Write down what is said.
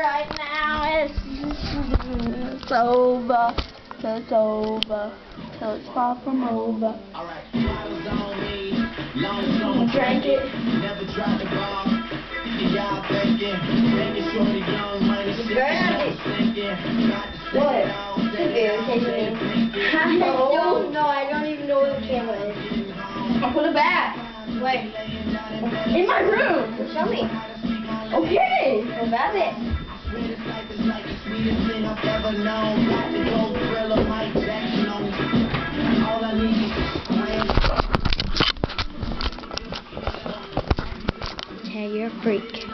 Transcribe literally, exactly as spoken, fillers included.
right now. It's, it's over. Till it's over. Till it's far from over. Alright, bottles on me. Long Drink it. Never drop the ball. Y'all thinking, making sure the young money sinking. What? No, no, I don't even know where the camera is. I'll put it back. Wait. In my room. Show me. Okay. Well, that's it. Yeah, you're a freak.